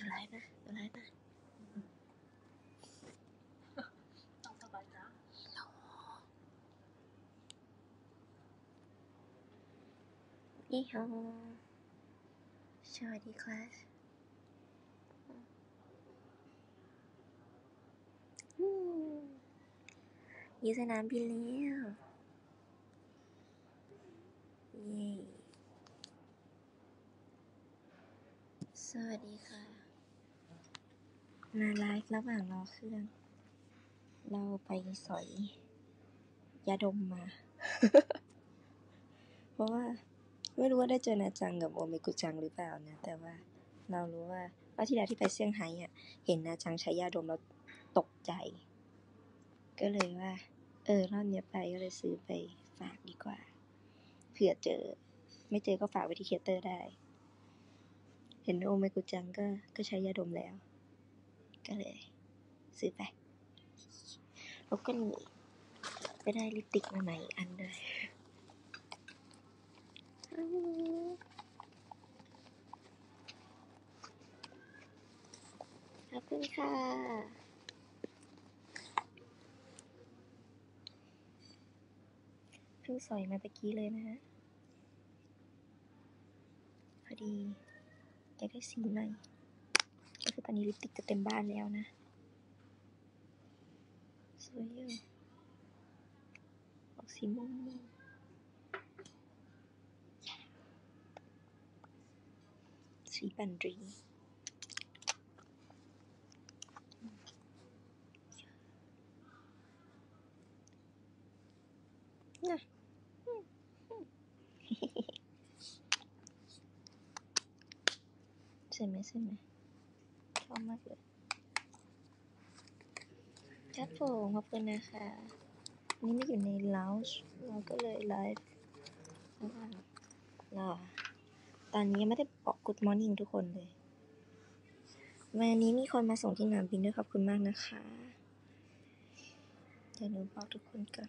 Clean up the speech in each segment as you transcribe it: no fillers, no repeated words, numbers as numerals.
ดูไลฟ์นะต้องสบายจ้ะอีฮอสวัสดีคลาสอยู่สนามบินแล้วเย้สวัสดีค่ะมาไลฟ์ระหว่างรอเครื่องเราไปสอยยาดมมา เพราะว่าไม่รู้ว่าได้เจอนาจังกับโอเมกุจังหรือเปล่านะแต่ว่าเรารู้ว่ารอบที่แล้วที่ไปเซี่ยงไฮ้อ่ะเห็นนาจังใช้ยาดมแล้วตกใจก็เลยว่ารอบนี้ไปก็เลยซื้อไปฝากดีกว่าเผื่อเจอไม่เจอก็ฝากไว้ที่เคเตอร์ได้เห็นโอเมกุจังก็ใช้ยาดมแล้วก็เลยซื้อไปแล้วก็นี่ไปได้ลิปสติกมาใหม่อันด้วยขอบคุณค่ะเพิ่งสอยมาตะกี้เลยนะฮะพอดีอยากได้สีใหม่ก็คือตอนนี้ลิปสติกจะเต็มบ้านแล้วนะสวยอยู่ออกสีม่วงสีบันรีน่ะสวยไหมชอบมากเลยครับผมขอบคุณนะคะวันนี้ไม่อยู่ในลาวจ์เราก็เลยไลฟ์ตอนนี้ยังไม่ได้บอก Good Morning ทุกคนเลยวันนี้มีคนมาส่งที่สนามบินด้วยขอบคุณมากนะคะเดี๋ยวหนูบอกทุกคนก่อน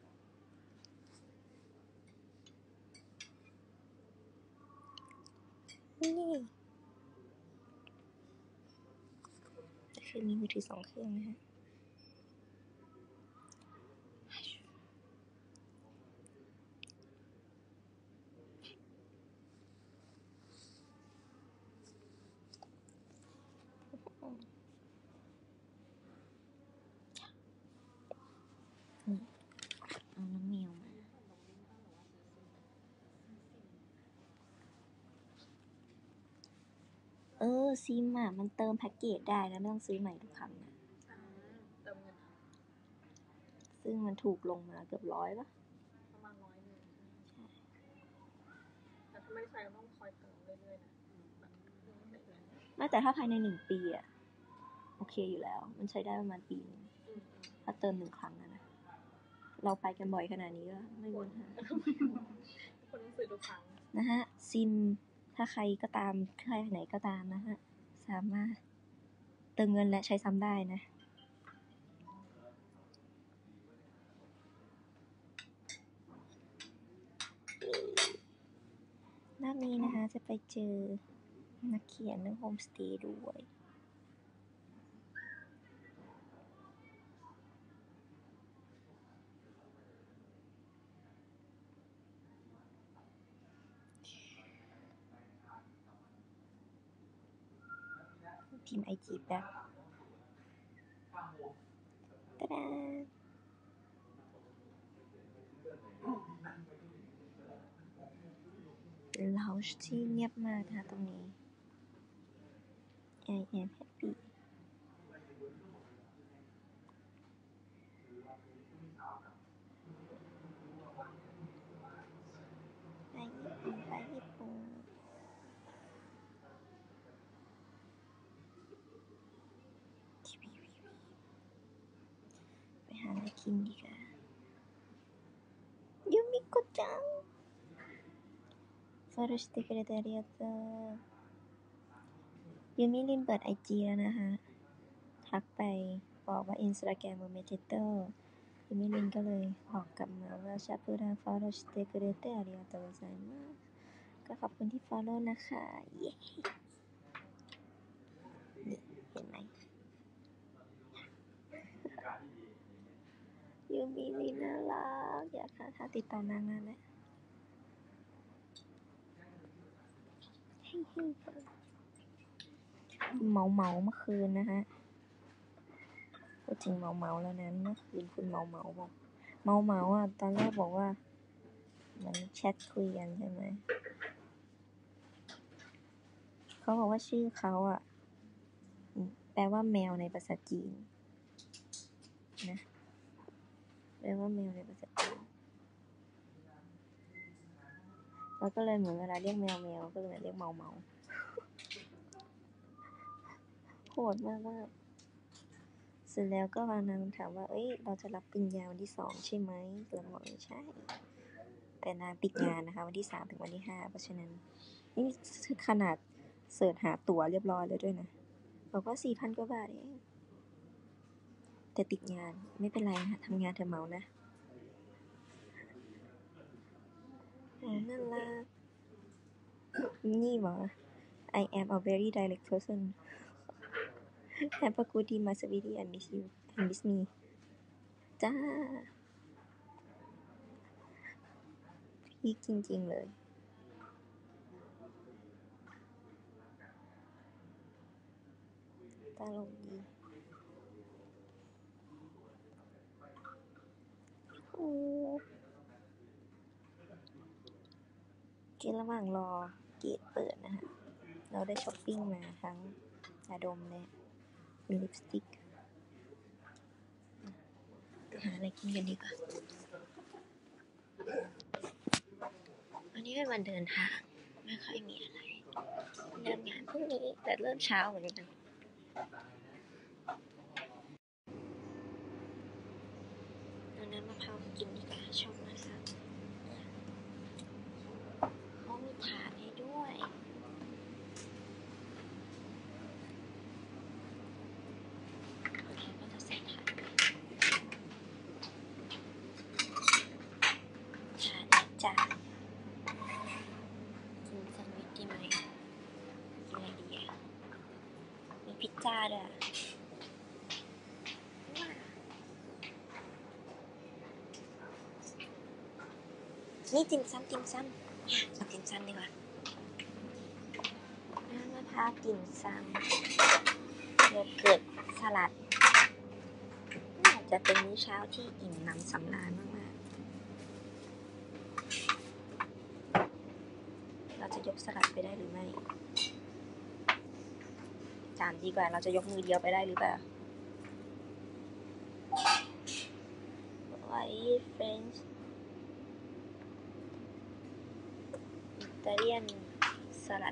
นี่คือมีมือถือ2เครื่องนะฮะนี่เอาน้องแมวมาซิมอ่ะมันเติมแพ็กเกจได้แล้วไม่ต้องซื้อใหม่ทุกครั้งนะเติมเงินซึ่งมันถูกลงมาเกือบ100ป่ะประมาณ100แต่ถ้าไม่ใช้ต้องคอยเติมเรื่อยๆนะไม่แต่ถ้าภายใน1 ปีอ่ะโอเคอยู่แล้วมันใช้ได้ประมาณปีนึงถ้าเติม1 ครั้งนะเราไปกันบ่อยขนาดนี้ก็ไม่มีปัญหาคนต้องซื้อทุกครั้งนะฮะซิมถ้าใครก็ตามใครไหนก็ตามนะฮะสามารถเติมเงินและใช้ซ้ำได้นะรอบนี้นะคะจะไปเจอนักเขียนเรื่องโฮมสเตย์ด้วยทีม IG แบบตะดาลาวจ์ที่เงียบมากนะคะตรงนี้ I am happy ไปญี่ปุ่นไปหาอะไรกินดีกว่ายูมิโกะจังฟอลโล่してくれてありがとうยูมิลินเปิด IG แล้วนะคะทักไปบอกว่า Instagram โมเมเทโต้ยูมิลินก็เลยตอบกลับมาว่าชาพูราฟอลโล่してくれてありがとうございますก็ขอบคุณที่ follow นะคะเย้ถ้าติดต่อนางงานแล้วเมาเมื่อคืนนะฮะพูดถึงเมาแล้วนั้นเมื่อคืนคุณเมาบอกเมาอ่ะตอนแรกบอกว่าเหมือนแชทคุยกันใช่ไหมเขาบอกว่าชื่อเขาอ่ะแปลว่าแมวในภาษาจีนนะแปลว่าแมวในภาษาจีนแล้วก็เลยเหมือนเวลาเรียกแมวก็เลยเรียกเมาโหดมากเสร็จแล้วก็นางถามว่าเราจะรับปริญญาวันที่2ใช่ไหมเราบอกใช่แต่นางติดงานนะคะวันที่3ถึงวันที่5เพราะฉะนั้นนี่ขนาดเสิร์ชหาตั๋วเรียบร้อยแล้วด้วยนะบอกว่า 4,000 กว่าบาทเองแต่ติดงานไม่เป็นไรนะทำงานเธอเมานะนั่นล่ะนี่หรอ I am a very direct person Have a good day my sweetie and miss you and miss me จ้าพีคจริงๆเลยตลกดีกินระหว่างรอเกตเปิดนะคะเราได้ช้อปปิ้งมาทั้งยาดมและมีลิปสติกไปหาอะไรกินกันดีกว่าวันนี้เป็นวันเดินทางไม่ค่อยมีอะไรเริ่มงานพรุ่งนี้แต่เริ่มเช้าเหมือนกันเอาน้ำมะพร้าวกินดีกว่าชอบมากครับเขามีถาดให้ด้วยก็จะใส่ถาดและจานกินแซนด์วิชดีไหมกินอะไรดีอ่ะมีพิซซ่าด้วยนี่ติ่มซำเอาติ่มซำดีกว่าน้ำมะพร้าวติ่มซำโยเกิร์ตสลัดจะเป็นมื้อเช้าที่อิ่มหนำสำราญมากๆเราจะยกสลัดไปได้หรือไม่ถามดีกว่าเราจะยกมือเดียวไปได้หรือเปล่า White French Italian สลัด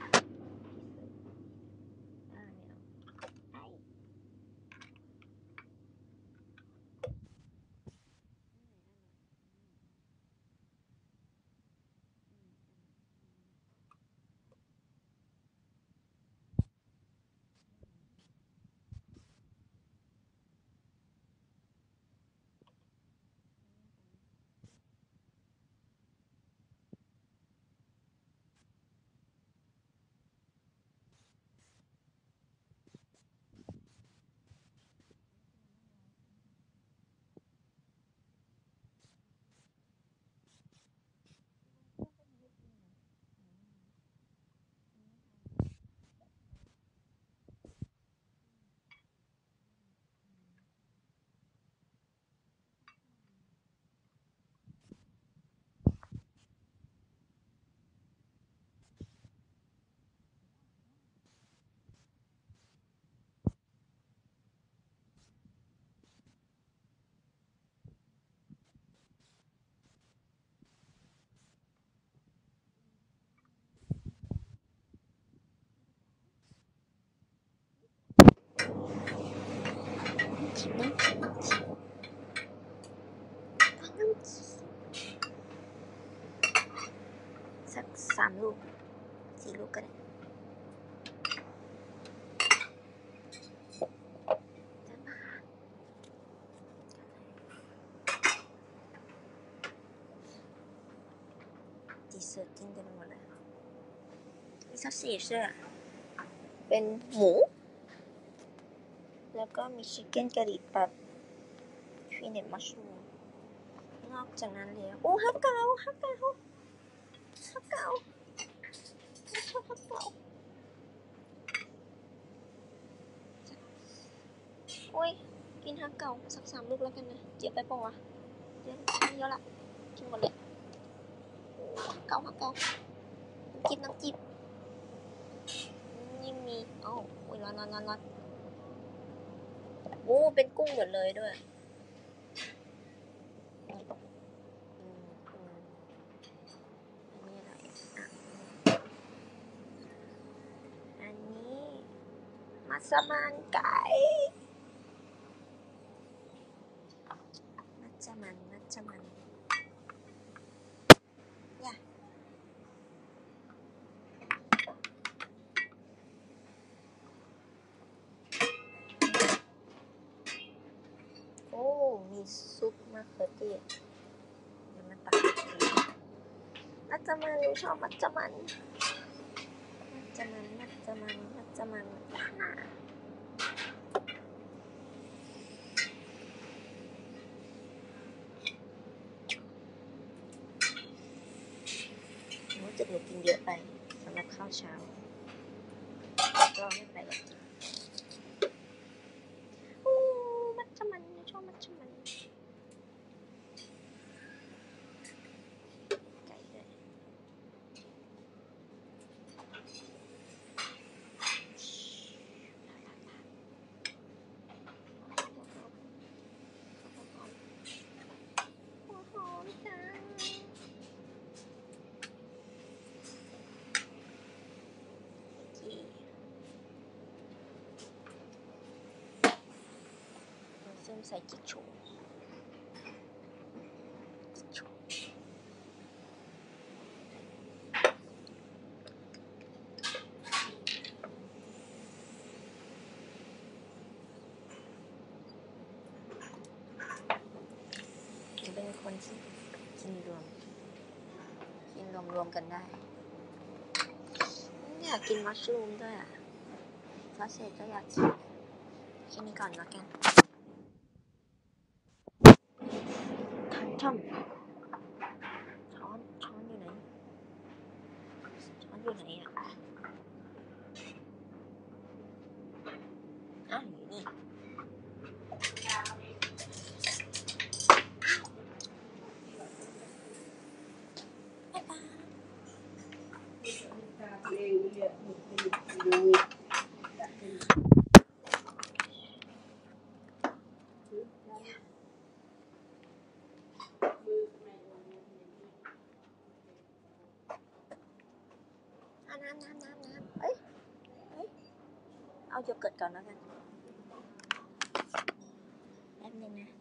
สัก3 ลูก 4 ลูกก็ได้ดีเซอร์ติ้งกันหมดเลยมีซอสเซจด้วยเป็นหมูแล้วก็มีชิคเก้นกะหรี่ปั๊บทรีเน็ตมัชรูมออกจากนั้นแล้วโอ้ฮักเก่าฮักเก่าฮักเก่าชอบฮักเก่าโอ้ยกินฮักเก่าสัก3 ลูกแล้วกันนะเจี๊ยบไปปะวะเยอะละกินหมดเลยฮักเก่ากินน้ำจิ้มยิ่งมีโอ้ยร้อนโอ้เป็นกุ้งหมดเลยด้วยอันนี้อะไรอันนี้มัสมั่นไก่มัสมั่นย่าโอ้มีซุปมะเขือเทศเดี๋ยวมาตักมัสมั่นหนูชอบมัสมั่นรู้สึกหนูกินเยอะไปสำหรับข้าวเช้าก็ไม่ไปอยากกินโอ้มัสมั่นหนูชอบมัสมั่นไก่ด้วยหอมจังเส้นใส่จิ๊กโฉวเป็นคนที่กินรวมกันได้อยากกินมัชรูมด้วยอ่ะซอสเสร็จก็อยากกินแค่นี้ก่อนแล้วกันช้อนอยู่ไหนอ่ะอยู่นี่บ๊ายบายน้ำเอ้ยเอาโยเกิร์ตก่อนแล้วกันแป๊บนึงนะ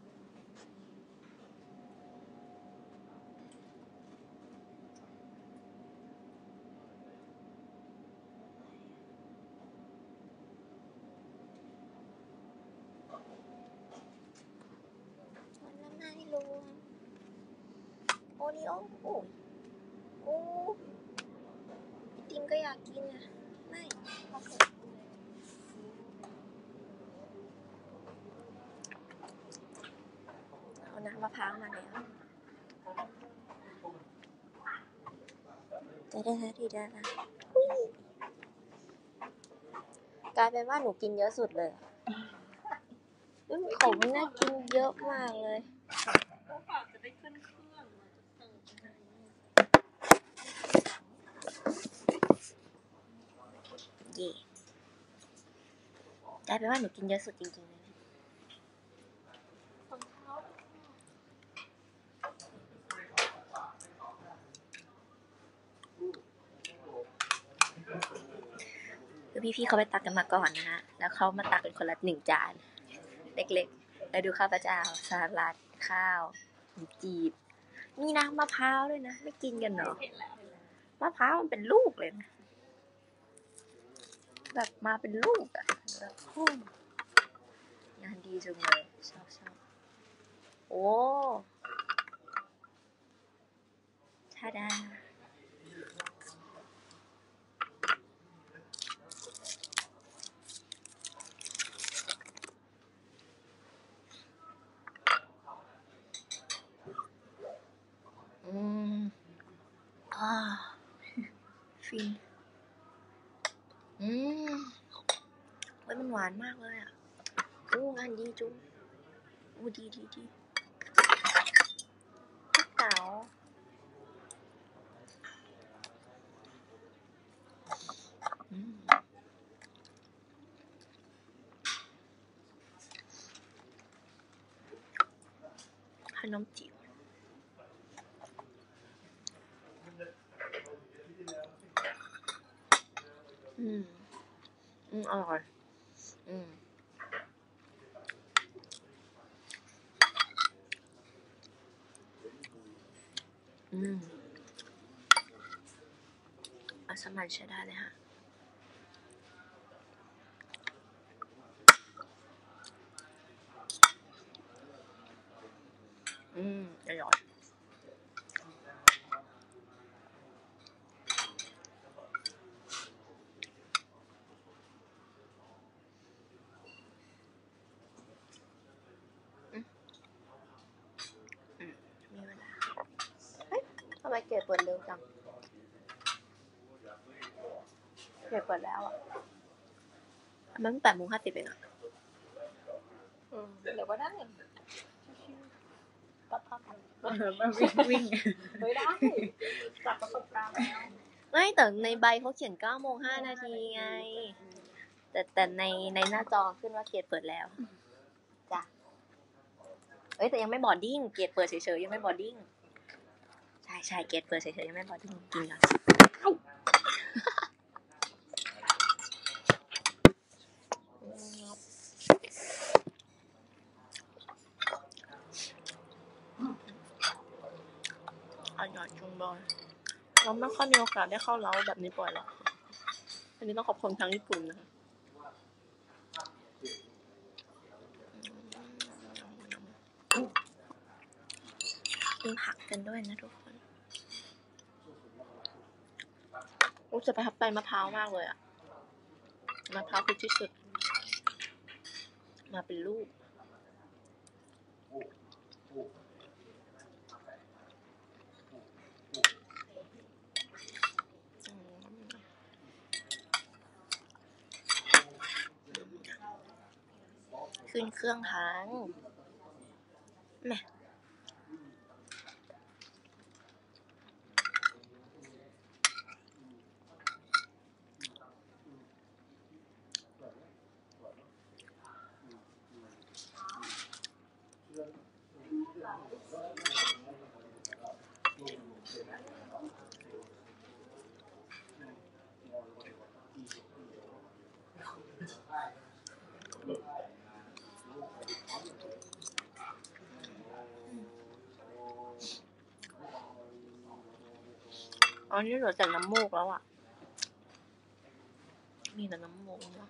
ผลไม้รวมโอรีโอโอ้ไอติมก็อยากกินนะไม่เอาน้ำมะพร้าวมาแล้วจะได้ทีเดียวนะกลายเป็นว่าหนูกินเยอะสุดเลยของน่ากินเยอะมากเลยก็ฝากจะได้ขึ้นเครื่องเย่กลายเป็นว่าหนูกินเยอะสุดจริงๆเลยคือพี่ๆเขาไปตักกันมาก่อนนะฮะแล้วเขามาตักเป็นคนละ1 จานเล็กๆแล้วดูข้าวพเจ้าสลัดข้าวจีบมีน้ำมะพร้าวด้วยนะไม่กินกันเหรอมะพร้าวมันเป็นลูกเลยนะแบบมาเป็นลูกอะงานดีจังเลยชอบโอ้ทาดาแต่มันหวานมากเลยอ่ะโอ้งานดีจุ๊บโอ้ดีเต๋าขนมจีบอร่อยอัสมันใช้ได้เลยค่ะอร่อยมีเวลาเฮ้ยทำไมเกรดเปิดเร็วจังเกรดเปิดแล้วอ่ะมัน8:50เองอ่ะเดี๋ยวก็ได้ก็ทำมาวิ่งไม่ได้จากประสบการณ์แล้วไม่แต่ในใบเขาเขียน9:05ไงแต่ในหน้าจอขึ้นว่าเกรดเปิดแล้วจ้ะแต่ยังไม่บอร์ดดิ้งเกรดเปิดเฉยๆยังไม่บอร์ดดิ้งใช่เกรดเปิดเฉยๆยังไม่บอร์ดดิ้งกินก่อนอร่อยจุงบอยเราไม่ค่อยมีโอกาสได้เข้าเล้าแบบนี้บ่อยหรอกอันนี้ต้องขอบคุณทางญี่ปุ่นนะคะกินผักกันด้วยนะทุกคนจะประทับใจมะพร้าวมากเลยอ่ะมะพร้าวคือที่สุดมาเป็นลูกขึ้นเครื่องทั้งแม่อันนี้เหลือแต่น้ำมูกแล้วอ่ะมีแต่น้ำมูกเนาะ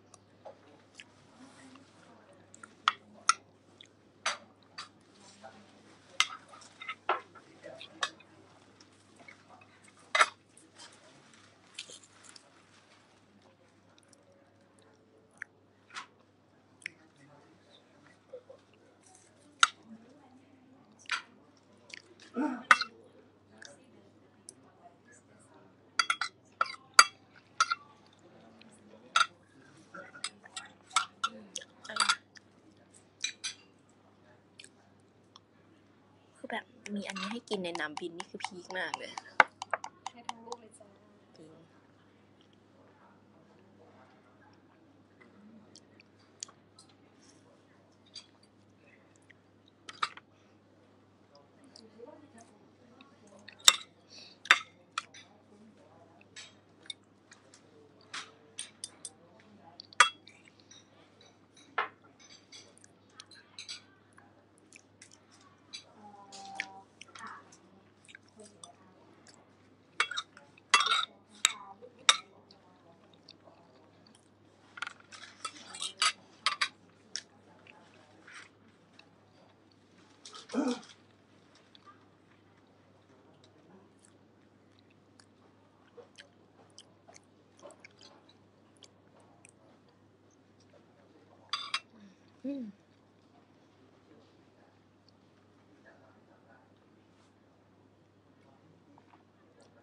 คือแบบมีอันนี้ให้กินในน้ำบินนี่คือพีคมากเลยให้ทั้งลูกเลยจ้าจริง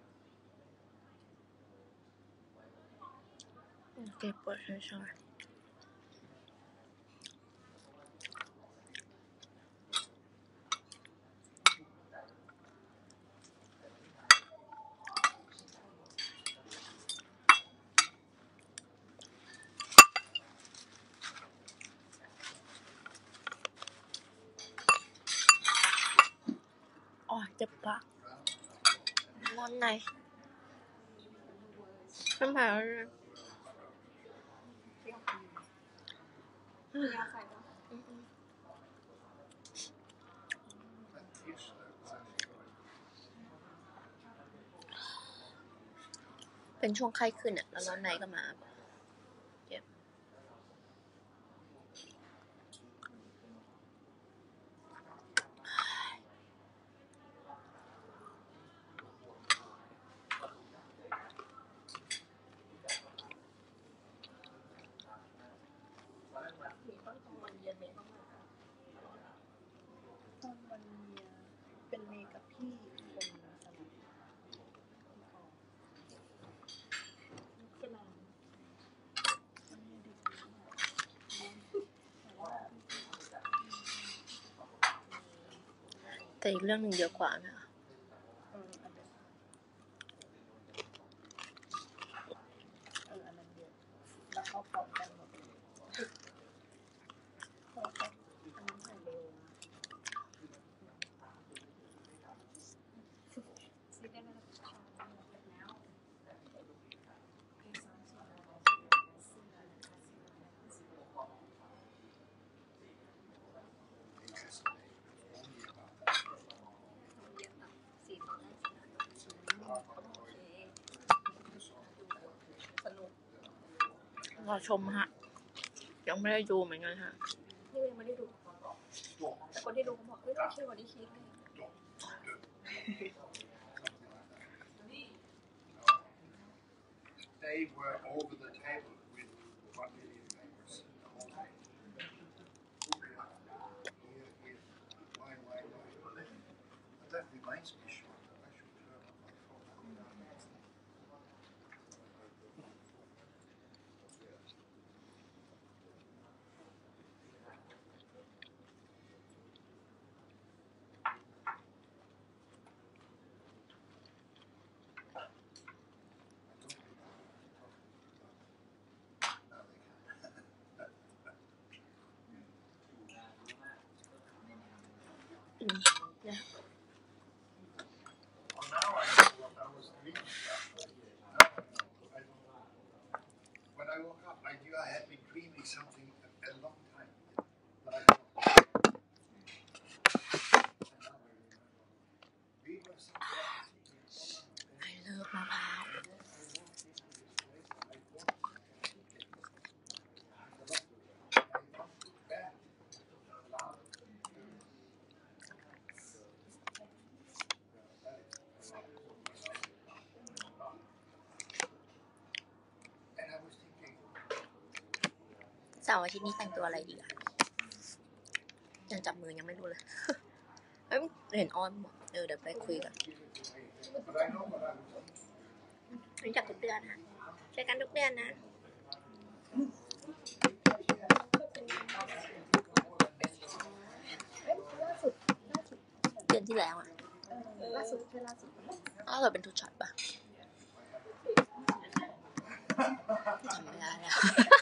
เก็บเปิดเฉยจ็บปากร้อนในน้ำผาเป็นช่วงไข้ขึ้นอ่ะแล้วร้อนในก็มาเจ็บเป็นเมย์กับพี่คนสลับขึ้นมาแต่อีกเรื่องหนึ่งเยอะกว่านะอันนั้นเยอะแล้วเขาพร้อมกันหมดเลยอันนั้นถ่ายเร็วซีได้แล้วรอชมฮะยังไม่ได้ดูเหมือนกันฮะนี่ยังไม่ได้ดูแต่คนที่ดูเขาบอกเฮ้ยโอเคกว่าที่คิดเลย They were over the table with 1 million members the whole day. Why? But that reminds me, Sean, I should turn on my phone. Yeah. Well, now I know what I was dreaming about. Now I know. When I woke up, I knew I had been dreaming something a long time. But I don't know. We were somewhere. I love มะพร้าว เสาร์อาทิตย์นี้แต่งตัวอะไรดีอ่ะยังจับมือยังไม่รู้เลย เอ้ยเห็นออนบอกเดี๋ยวไปคุยกันรู้จักทุกเดือนนะเจอกันทุกเดือนนะเดือนที่แล้วอ่ะล่าสุดเป็นทูช็อตป่ะจำไม่ได้แล้ว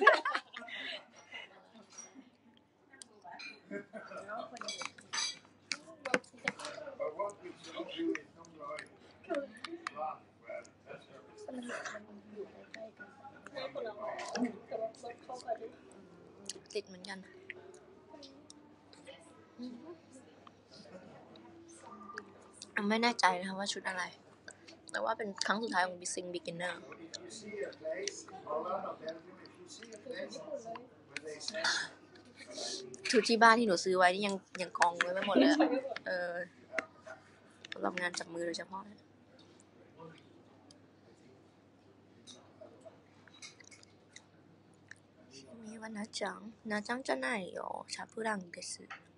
ติดเหมือนกันไม่แน่ใจนะคะว่าชุดอะไรแต่ว่าเป็นครั้งสุดท้ายของ Missing Beginner ชุดที่บ้านที่หนูซื้อไว้นี่ยังกองไว้ไม่หมดเลยสำหรับงานจับมือโดยเฉพาะมีวันนาจังじゃないよシャプランです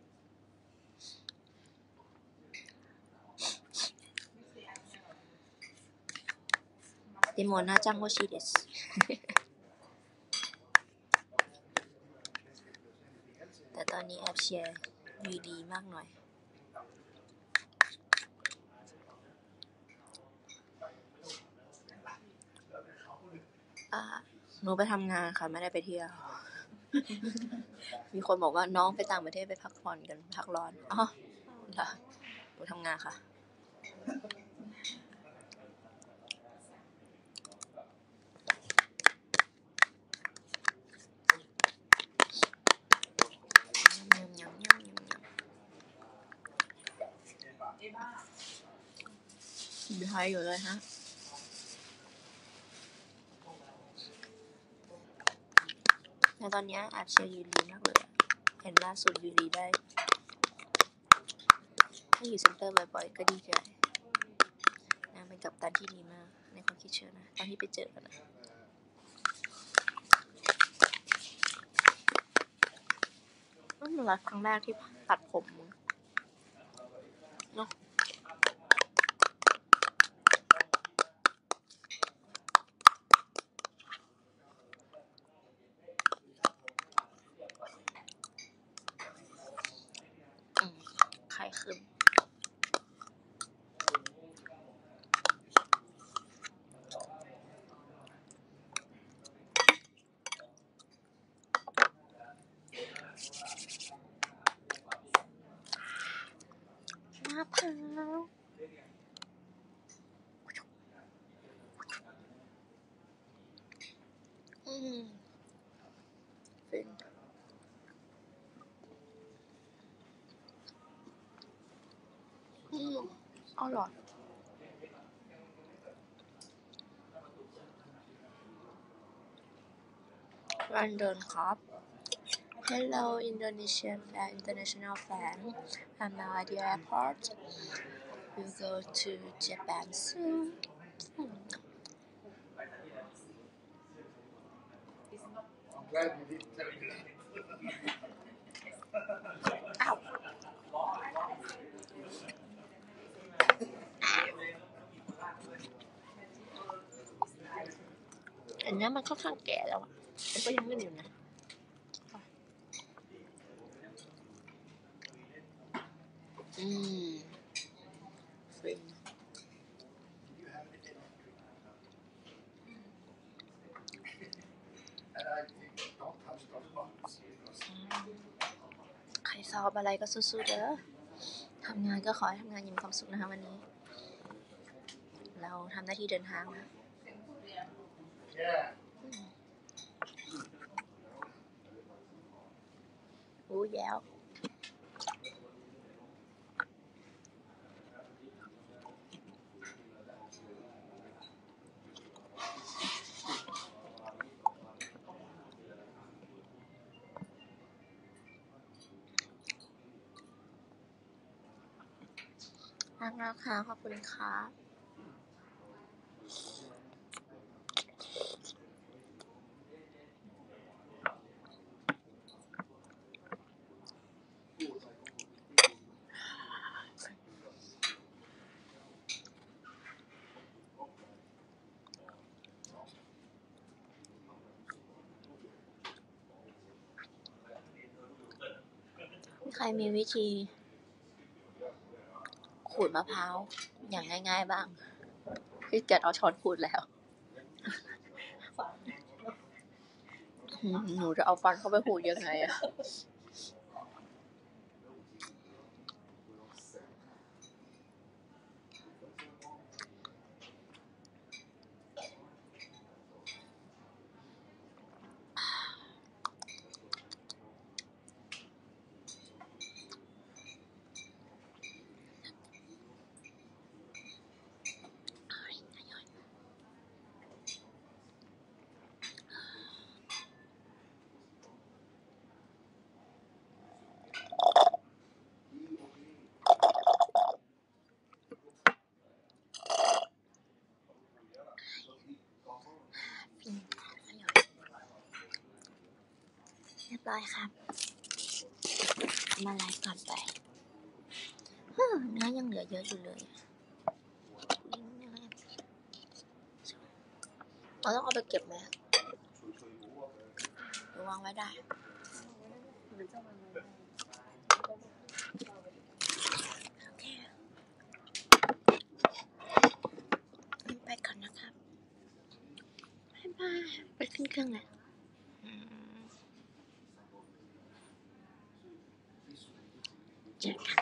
でもนาจัง欲しいですแต่ตอนนี้แอบเชียร์ยูดีมากหน่อยหนูไปทำงานค่ะไม่ได้ไปเที่ยว มีคนบอกว่าน้องไปต่างประเทศไปพักผ่อนกันพักร้อนอ๋อเหรอหนูทำงานค่ะกินไทยอยู่เลยฮะแต่ตอนนี้แอบเชียร์ยูรีมากเลยเห็นล่าสุดยูรีได้ถ้าอยู่เซ็นเตอร์บ่อยๆก็ดีใจนางเป็นกัปตันที่ดีมากในความคิดเชื่อนะตอนที่ไปเจอกันนะนั่นเป็นครั้งแรกที่ตัดผมเนาะไข่ขึ้นมะพร้าวเป็นอร่อยวันเดินครับ Hello Indonesian and international fan I'm now at the airport we'll go to Japan soon I'm glad you didn't tell me that. อ้าวอันนี้มันค่อนข้างแก่แล้วอ่ะมันก็ยังไม่อยู่นะฟิน And I think don't touch those buttons because ใครสอบอะไรก็สู้ๆเด้อทำงานก็ขอให้ทำงานอย่างมีความสุขนะคะวันนี้เราทำหน้าที่เดินทางนะ yeah. รู้แล้วรักนะคะขอบคุณค่ะใครมีวิธีขูดมะพร้าวอย่างง่ายๆบ้างพี่เกิดเอาช้อนขูดแล้วหนูจะเอาฟันเข้าไปขูดยังไงอะเรียบร้อยครับมาไลฟ์ก่อนไปเนื้อยังเหลือเยอะอยู่เลยเราต้องเอาไปเก็บไหมหรือวางไว้ได้โอเคไปก่อนนะครับบ๊ายบายไปขึ้นเครื่องแล้วเจอกัน